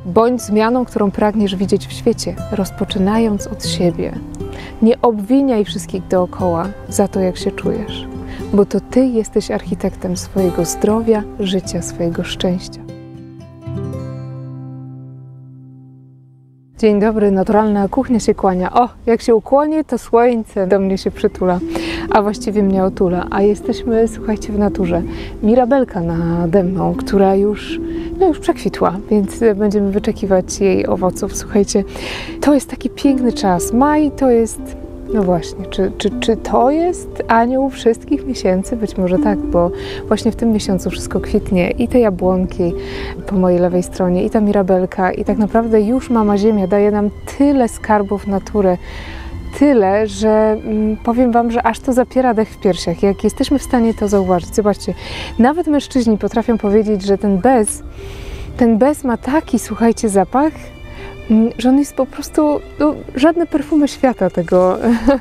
Bądź zmianą, którą pragniesz widzieć w świecie, rozpoczynając od siebie. Nie obwiniaj wszystkich dookoła za to, jak się czujesz, bo to Ty jesteś architektem swojego zdrowia, życia, swojego szczęścia. Dzień dobry, naturalna kuchnia się kłania. O, jak się ukłoni, to słońce do mnie się przytula, a właściwie mnie otula. A jesteśmy, słuchajcie, w naturze. Mirabelka nade mną, która już przekwitła, więc będziemy wyczekiwać jej owoców. Słuchajcie, to jest taki piękny czas. Maj to jest... No właśnie, czy to jest anioł wszystkich miesięcy? Być może tak, bo właśnie w tym miesiącu wszystko kwitnie i te jabłonki po mojej lewej stronie, i ta mirabelka, i tak naprawdę już Mama Ziemia daje nam tyle skarbów natury, tyle, że powiem Wam, że aż to zapiera dech w piersiach, jak jesteśmy w stanie to zauważyć. Zobaczcie, nawet mężczyźni potrafią powiedzieć, że ten bez ma taki, słuchajcie, zapach, że on jest po prostu, żadne perfumy świata tego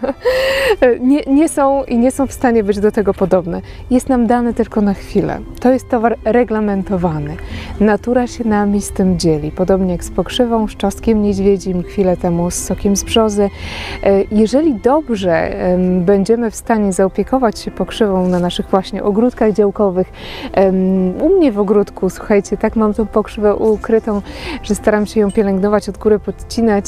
nie są w stanie być do tego podobne. Jest nam dane tylko na chwilę. To jest towar reglamentowany. Natura się nami z tym dzieli. Podobnie jak z pokrzywą, z czosnkiem niedźwiedzim, chwilę temu z sokiem z brzozy. Jeżeli dobrze będziemy w stanie zaopiekować się pokrzywą na naszych właśnie ogródkach działkowych, u mnie w ogródku, słuchajcie, tak mam tą pokrzywę ukrytą, że staram się ją pielęgnować, od góry podcinać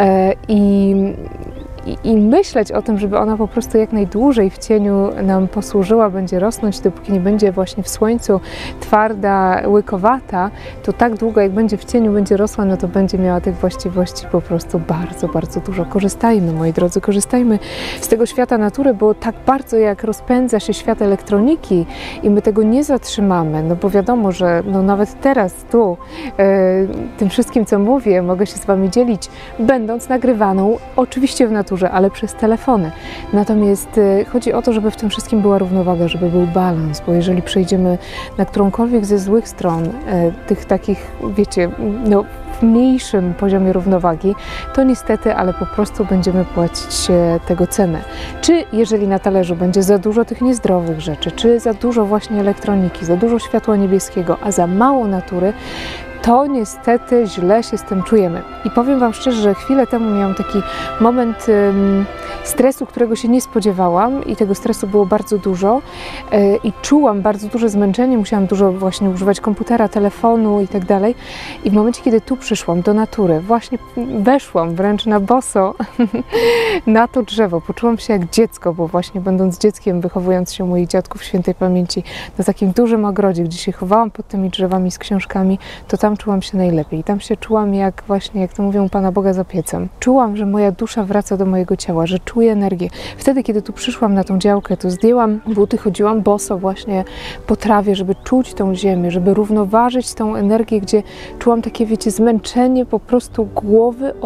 i myśleć o tym, żeby ona po prostu jak najdłużej w cieniu nam posłużyła, będzie rosnąć, dopóki nie będzie właśnie w słońcu twarda, łykowata, to tak długo jak będzie w cieniu, będzie rosła, no to będzie miała tych właściwości po prostu bardzo, bardzo dużo. Korzystajmy, moi drodzy, korzystajmy z tego świata natury, bo tak bardzo jak rozpędza się świat elektroniki i my tego nie zatrzymamy, no bo wiadomo, że no nawet teraz tu tym wszystkim, co mówię, mogę się z Wami dzielić, będąc nagrywaną oczywiście w naturze, ale przez telefony. Natomiast chodzi o to, żeby w tym wszystkim była równowaga, żeby był balans, bo jeżeli przejdziemy na którąkolwiek ze złych stron tych takich, wiecie, no w mniejszym poziomie równowagi, to niestety, ale po prostu będziemy płacić tego cenę. Czy jeżeli na talerzu będzie za dużo tych niezdrowych rzeczy, czy za dużo właśnie elektroniki, za dużo światła niebieskiego, a za mało natury, to niestety źle się z tym czujemy. I powiem Wam szczerze, że chwilę temu miałam taki moment stresu, którego się nie spodziewałam i tego stresu było bardzo dużo i czułam bardzo duże zmęczenie, musiałam dużo właśnie używać komputera, telefonu i tak dalej. I w momencie, kiedy tu przyszłam do natury, właśnie weszłam wręcz na boso na to drzewo, poczułam się jak dziecko, bo właśnie będąc dzieckiem, wychowując się u moich dziadków świętej pamięci na takim dużym ogrodzie, gdzie się chowałam pod tymi drzewami z książkami, to tam czułam się najlepiej. Tam się czułam jak właśnie, jak to mówią, Pana Boga za piecem. Czułam, że moja dusza wraca do mojego ciała, że czuję energię. Wtedy, kiedy tu przyszłam na tą działkę, to zdjęłam buty, chodziłam boso właśnie po trawie, żeby czuć tą ziemię, żeby równoważyć tą energię, gdzie czułam takie, wiecie, zmęczenie po prostu głowy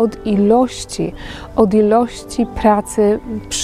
od ilości pracy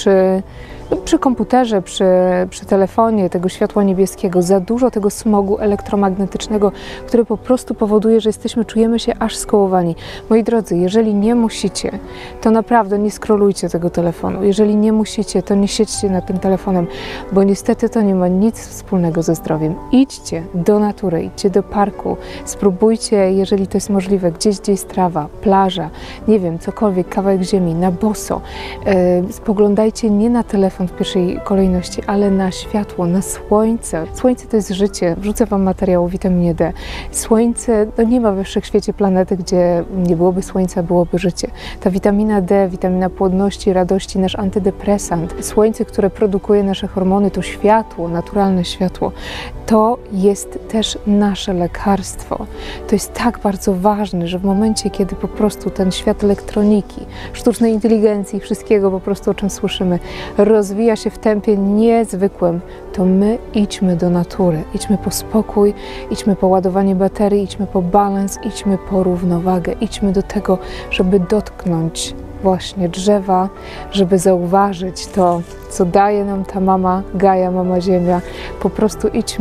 przy komputerze, przy telefonie, tego światła niebieskiego, za dużo tego smogu elektromagnetycznego, który po prostu powoduje, że czujemy się aż skołowani. Moi drodzy, jeżeli nie musicie, to naprawdę nie scrollujcie tego telefonu. Jeżeli nie musicie, to nie siedźcie nad tym telefonem, bo niestety to nie ma nic wspólnego ze zdrowiem. Idźcie do natury, idźcie do parku, spróbujcie, jeżeli to jest możliwe, gdzie jest trawa, plaża, nie wiem, cokolwiek, kawałek ziemi, na boso. Spoglądajcie nie na telefon w pierwszej kolejności, ale na światło, na słońce. Słońce to jest życie. Wrzucę Wam materiał o witaminie D. Słońce, no nie ma we wszechświecie planety, gdzie nie byłoby słońca, byłoby życie. Ta witamina D, witamina płodności, radości, nasz antydepresant, słońce, które produkuje nasze hormony, to światło, naturalne światło, to jest też nasze lekarstwo. To jest tak bardzo ważne, że w momencie, kiedy po prostu ten świat elektroniki, sztucznej inteligencji, wszystkiego po prostu, o czym słyszymy, rozwija się w tempie niezwykłym, to my idźmy do natury, idźmy po spokój, idźmy po ładowanie baterii, idźmy po balans, idźmy po równowagę, idźmy do tego, żeby dotknąć właśnie drzewa, żeby zauważyć to, co daje nam ta mama Gaia, Mama Ziemia. Po prostu idźmy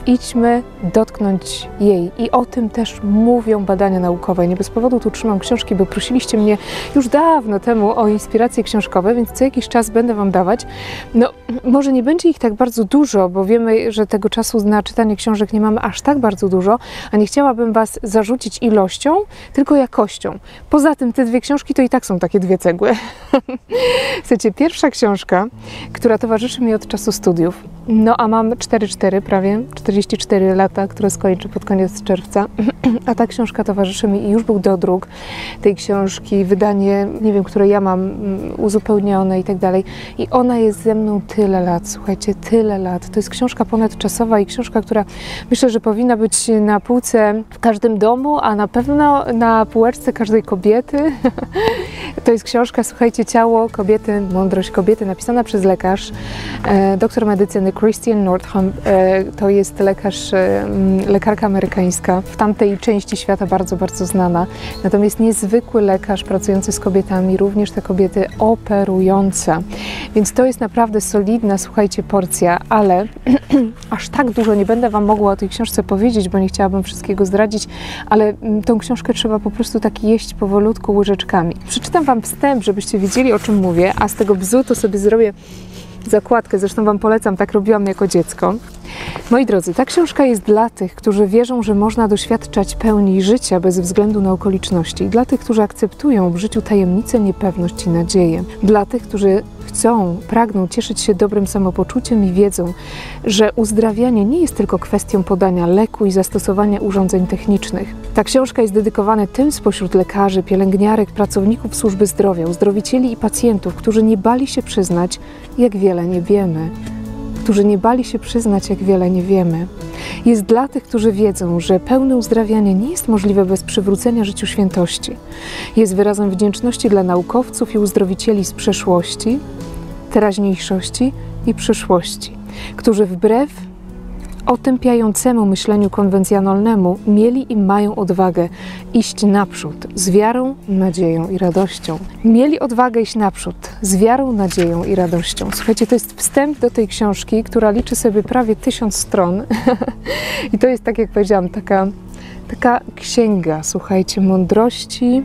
idźmy dotknąć jej. I o tym też mówią badania naukowe. Nie bez powodu tu trzymam książki, bo prosiliście mnie już dawno temu o inspiracje książkowe, więc co jakiś czas będę Wam dawać. No, może nie będzie ich tak bardzo dużo, bo wiemy, że tego czasu na czytanie książek nie mamy aż tak bardzo dużo, a nie chciałabym Was zarzucić ilością, tylko jakością. Poza tym te dwie książki to i tak są takie dwie cegły. Słuchajcie, pierwsza książka, która towarzyszy mi od czasu studiów, no a mam prawie 44 lata, które skończę pod koniec czerwca, a ta książka towarzyszy mi i już był dodruk tej książki, wydanie, nie wiem, które ja mam uzupełnione i tak dalej. I ona jest ze mną tyle lat, słuchajcie, tyle lat. To jest książka ponadczasowa i książka, która myślę, że powinna być na półce w każdym domu, a na pewno na półeczce każdej kobiety. To jest książka, słuchajcie, Ciało kobiety, mądrość kobiety, napisana przez lekarz, doktor medycyny Christiane Nordham. To jest lekarka amerykańska, w tamtej części świata bardzo, bardzo znana. Natomiast niezwykły lekarz pracujący z kobietami, również te kobiety operujące. Więc to jest naprawdę solidna, słuchajcie, porcja, ale aż tak dużo nie będę Wam mogła o tej książce powiedzieć, bo nie chciałabym wszystkiego zdradzić, ale tą książkę trzeba po prostu tak jeść powolutku łyżeczkami. Przeczytam Wam wstęp, żebyście wiedzieli, o czym mówię, a z tego bzu to sobie zrobię zakładkę, zresztą Wam polecam, tak robiłam jako dziecko. Moi drodzy, ta książka jest dla tych, którzy wierzą, że można doświadczać pełni życia bez względu na okoliczności. Dla tych, którzy akceptują w życiu tajemnicę, niepewność i nadzieję. Dla tych, którzy pragną cieszyć się dobrym samopoczuciem i wiedzą, że uzdrawianie nie jest tylko kwestią podania leku i zastosowania urządzeń technicznych. Ta książka jest dedykowana tym spośród lekarzy, pielęgniarek, pracowników służby zdrowia, uzdrowicieli i pacjentów, którzy nie bali się przyznać, jak wiele nie wiemy. Jest dla tych, którzy wiedzą, że pełne uzdrawianie nie jest możliwe bez przywrócenia życiu świętości. Jest wyrazem wdzięczności dla naukowców i uzdrowicieli z przeszłości, teraźniejszości i przyszłości, którzy wbrew otępiającemu myśleniu konwencjonalnemu mieli i mają odwagę iść naprzód z wiarą, nadzieją i radością. Mieli odwagę iść naprzód z wiarą, nadzieją i radością. Słuchajcie, to jest wstęp do tej książki, która liczy sobie prawie 1000 stron. I to jest, tak jak powiedziałam, taka księga, słuchajcie, mądrości,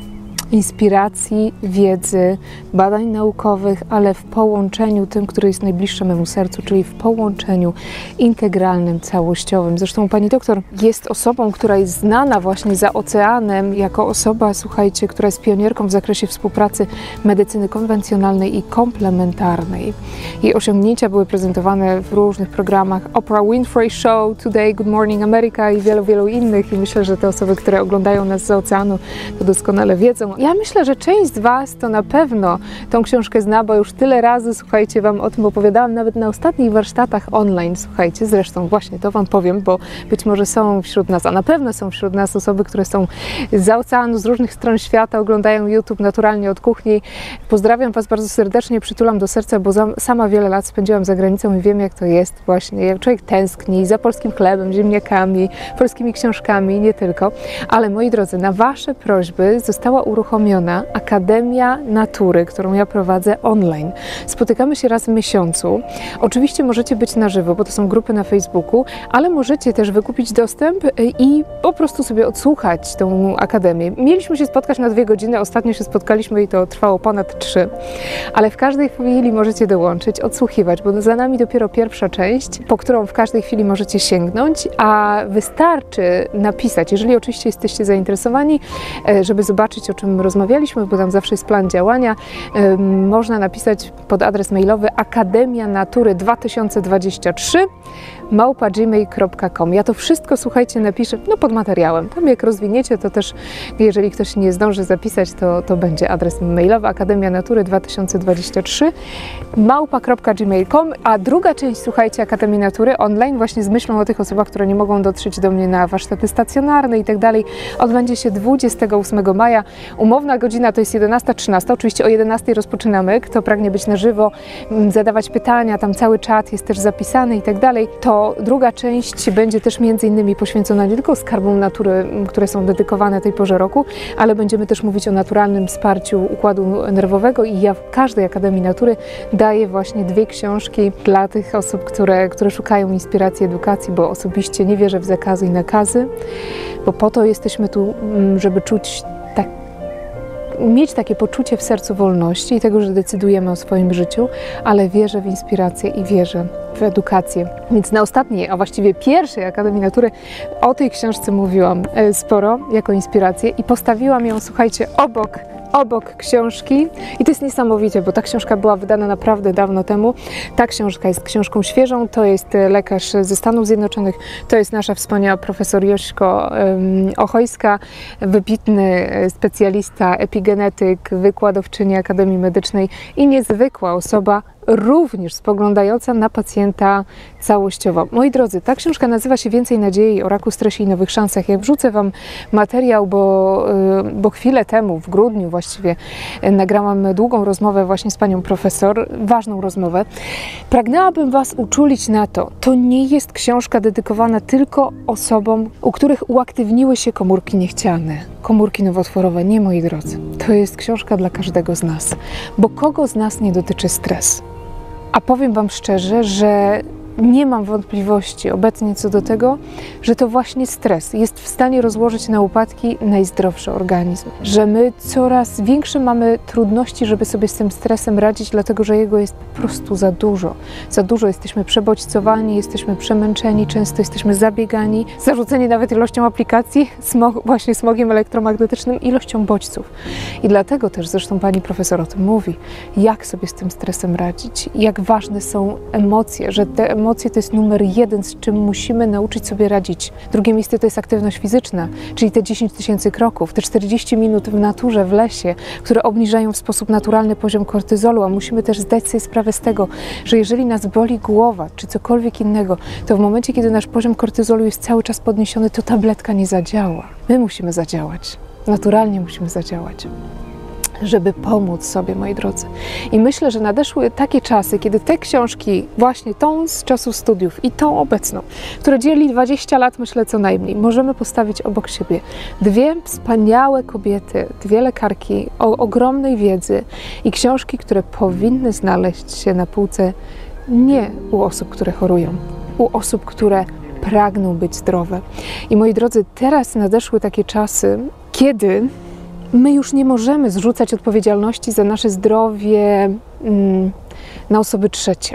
inspiracji, wiedzy, badań naukowych, ale w połączeniu tym, które jest najbliższe memu sercu, czyli w połączeniu integralnym, całościowym. Zresztą pani doktor jest osobą, która jest znana właśnie za oceanem, jako osoba, słuchajcie, która jest pionierką w zakresie współpracy medycyny konwencjonalnej i komplementarnej. Jej osiągnięcia były prezentowane w różnych programach Oprah Winfrey Show, Today, Good Morning America i wielu, wielu innych. I myślę, że te osoby, które oglądają nas z oceanu, to doskonale wiedzą. Ja myślę, że część z Was to na pewno tą książkę zna, bo już tyle razy, słuchajcie, Wam o tym opowiadałam, nawet na ostatnich warsztatach online, słuchajcie, zresztą właśnie to Wam powiem, bo być może są wśród nas, a na pewno są wśród nas osoby, które są zza oceanu, z różnych stron świata, oglądają YouTube naturalnie od kuchni. Pozdrawiam Was bardzo serdecznie, przytulam do serca, bo sama wiele lat spędziłam za granicą i wiem, jak to jest właśnie, jak człowiek tęskni za polskim chlebem, ziemniakami, polskimi książkami, nie tylko. Ale moi drodzy, na Wasze prośby została uruchomiona Akademia Natury, którą ja prowadzę online. Spotykamy się raz w miesiącu. Oczywiście możecie być na żywo, bo to są grupy na Facebooku, ale możecie też wykupić dostęp i po prostu sobie odsłuchać tą akademię. Mieliśmy się spotkać na 2 godziny, ostatnio się spotkaliśmy i to trwało ponad 3. Ale w każdej chwili możecie dołączyć, odsłuchiwać, bo za nami dopiero pierwsza część, po którą w każdej chwili możecie sięgnąć, a wystarczy napisać, jeżeli oczywiście jesteście zainteresowani, żeby zobaczyć, o czym rozmawialiśmy, bo tam zawsze jest plan działania, można napisać pod adres mailowy akademianatury2023@gmail.com. Ja to wszystko, słuchajcie, napiszę pod materiałem. Tam jak rozwiniecie, to też, jeżeli ktoś nie zdąży zapisać, to będzie adres mailowy akademianatury2023@gmail.com. A druga część, słuchajcie, Akademii Natury online, właśnie z myślą o tych osobach, które nie mogą dotrzeć do mnie na warsztaty stacjonarne i tak dalej, odbędzie się 28 maja u Umowna godzina to jest 11:13. Oczywiście o 11:00 rozpoczynamy. Kto pragnie być na żywo, zadawać pytania, tam cały czat jest też zapisany i tak dalej. To druga część będzie też między innymi poświęcona nie tylko skarbom natury, które są dedykowane tej porze roku, ale będziemy też mówić o naturalnym wsparciu układu nerwowego i ja w każdej Akademii Natury daję właśnie 2 książki dla tych osób, które szukają inspiracji, edukacji, bo osobiście nie wierzę w zakazy i nakazy, bo po to jesteśmy tu, żeby mieć takie poczucie w sercu wolności i tego, że decydujemy o swoim życiu, ale wierzę w inspirację i wierzę w edukację. Więc na ostatniej, a właściwie pierwszej Akademii Natury o tej książce mówiłam sporo jako inspirację i postawiłam ją, słuchajcie, obok książki i to jest niesamowicie, bo ta książka była wydana naprawdę dawno temu. Ta książka jest książką świeżą, to jest lekarz ze Stanów Zjednoczonych, to jest nasza wspaniała profesor Jośko Ochojska, wybitny specjalista, epigenetyk, wykładowczyni Akademii Medycznej i niezwykła osoba, również spoglądająca na pacjenta całościowo. Moi drodzy, ta książka nazywa się Więcej nadziei o raku, stresie i nowych szansach. Jak wrzucę Wam materiał, bo chwilę temu, w grudniu właściwie, nagrałam długą rozmowę właśnie z panią profesor, ważną rozmowę, pragnęłabym Was uczulić na to, to nie jest książka dedykowana tylko osobom, u których uaktywniły się komórki niechciane, komórki nowotworowe. Nie, moi drodzy. To jest książka dla każdego z nas, bo kogo z nas nie dotyczy stres? A powiem Wam szczerze, że nie mam wątpliwości obecnie co do tego, że to właśnie stres jest w stanie rozłożyć na łopatki najzdrowszy organizm. Że my coraz większe mamy trudności, żeby sobie z tym stresem radzić, dlatego że jego jest po prostu za dużo. Za dużo jesteśmy przebodźcowani, jesteśmy przemęczeni, często jesteśmy zabiegani, zarzuceni nawet ilością aplikacji, właśnie smogiem elektromagnetycznym, ilością bodźców. I dlatego też zresztą pani profesor o tym mówi, jak sobie z tym stresem radzić, jak ważne są emocje, że te emocje to jest numer 1, z czym musimy nauczyć sobie radzić. Drugie miejsce to jest aktywność fizyczna, czyli te 10 000 kroków, te 40 minut w naturze, w lesie, które obniżają w sposób naturalny poziom kortyzolu, a musimy też zdać sobie sprawę z tego, że jeżeli nas boli głowa, czy cokolwiek innego, to w momencie, kiedy nasz poziom kortyzolu jest cały czas podniesiony, to tabletka nie zadziała. My musimy zadziałać. Naturalnie musimy zadziałać, żeby pomóc sobie, moi drodzy. I myślę, że nadeszły takie czasy, kiedy te książki, właśnie tą z czasów studiów i tą obecną, które dzieli 20 lat, myślę co najmniej, możemy postawić obok siebie. 2 wspaniałe kobiety, 2 lekarki o ogromnej wiedzy i książki, które powinny znaleźć się na półce nie u osób, które chorują, u osób, które pragną być zdrowe. I moi drodzy, teraz nadeszły takie czasy, kiedy my już nie możemy zrzucać odpowiedzialności za nasze zdrowie na osoby trzecie.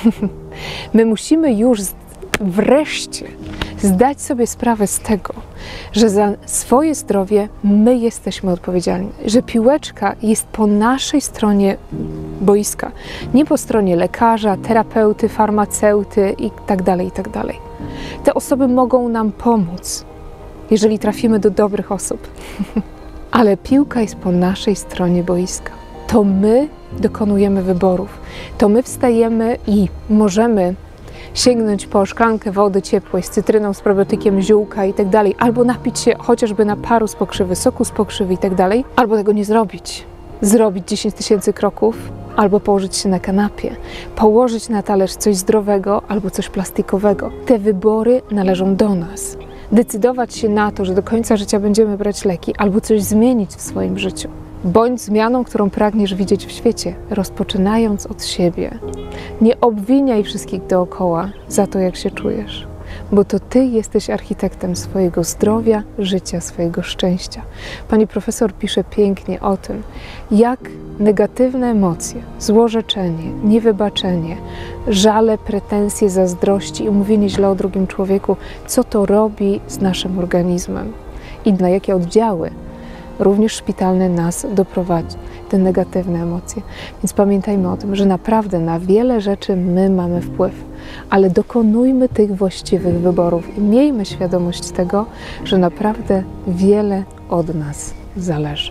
My musimy już wreszcie zdać sobie sprawę z tego, że za swoje zdrowie my jesteśmy odpowiedzialni, że piłeczka jest po naszej stronie boiska, nie po stronie lekarza, terapeuty, farmaceuty i tak dalej, i tak dalej. Te osoby mogą nam pomóc, jeżeli trafimy do dobrych osób. Ale piłka jest po naszej stronie boiska. To my dokonujemy wyborów. To my wstajemy i możemy sięgnąć po szklankę wody ciepłej z cytryną, z probiotykiem, ziółka i tak dalej, albo napić się chociażby naparu z pokrzywy, soku z pokrzywy i tak dalej, albo tego nie zrobić. Zrobić 10 000 kroków, albo położyć się na kanapie, położyć na talerz coś zdrowego albo coś plastikowego. Te wybory należą do nas. Decydować się na to, że do końca życia będziemy brać leki, albo coś zmienić w swoim życiu. Bądź zmianą, którą pragniesz widzieć w świecie, rozpoczynając od siebie. Nie obwiniaj wszystkich dookoła za to, jak się czujesz, bo to Ty jesteś architektem swojego zdrowia, życia, swojego szczęścia. Pani profesor pisze pięknie o tym, jak negatywne emocje, złorzeczenie, niewybaczenie, żale, pretensje, zazdrości i mówienie źle o drugim człowieku, co to robi z naszym organizmem i na jakie oddziały również szpitalne nas doprowadzi, te negatywne emocje. Więc pamiętajmy o tym, że naprawdę na wiele rzeczy my mamy wpływ, ale dokonujmy tych właściwych wyborów i miejmy świadomość tego, że naprawdę wiele od nas zależy.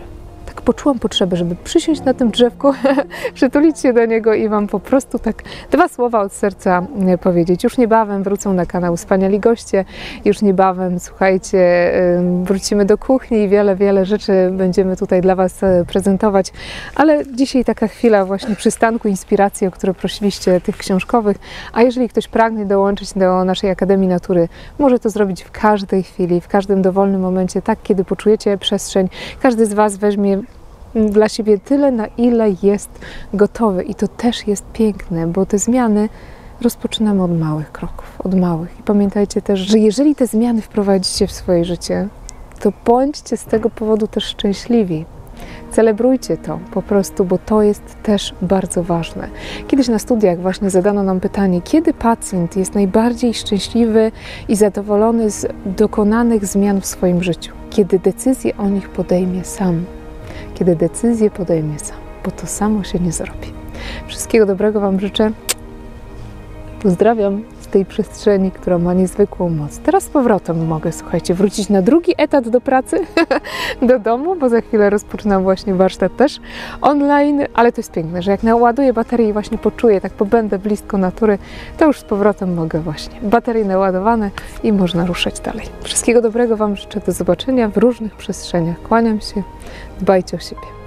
tak poczułam potrzebę, żeby przysiąść na tym drzewku, przytulić się do niego i Wam po prostu tak 2 słowa od serca powiedzieć. Już niebawem wrócą na kanał Wspaniali Goście, już niebawem, słuchajcie, wrócimy do kuchni i wiele rzeczy będziemy tutaj dla Was prezentować, ale dzisiaj taka chwila właśnie przystanku, inspiracji, o które prosiliście, tych książkowych, a jeżeli ktoś pragnie dołączyć do naszej Akademii Natury, może to zrobić w każdej chwili, w każdym dowolnym momencie, tak kiedy poczujecie przestrzeń. Każdy z Was weźmie dla siebie tyle, na ile jest gotowy i to też jest piękne, bo te zmiany rozpoczynamy od małych kroków, od małych. I pamiętajcie też, że jeżeli te zmiany wprowadzicie w swoje życie, to bądźcie z tego powodu też szczęśliwi. Celebrujcie to po prostu, bo to jest też bardzo ważne. Kiedyś na studiach właśnie zadano nam pytanie, kiedy pacjent jest najbardziej szczęśliwy i zadowolony z dokonanych zmian w swoim życiu? Kiedy decyzję o nich podejmie sam. Kiedy decyzję podejmie sam, bo to samo się nie zrobi. Wszystkiego dobrego Wam życzę. Pozdrawiam z tej przestrzeni, która ma niezwykłą moc. Teraz z powrotem mogę, słuchajcie, wrócić na drugi etat do pracy, do domu, bo za chwilę rozpoczynam właśnie warsztat też online, ale to jest piękne, że jak naładuję baterię i właśnie poczuję, tak pobędę blisko natury, to już z powrotem mogę właśnie. Baterie naładowane i można ruszać dalej. Wszystkiego dobrego Wam życzę, do zobaczenia w różnych przestrzeniach. Kłaniam się, dbajcie o siebie.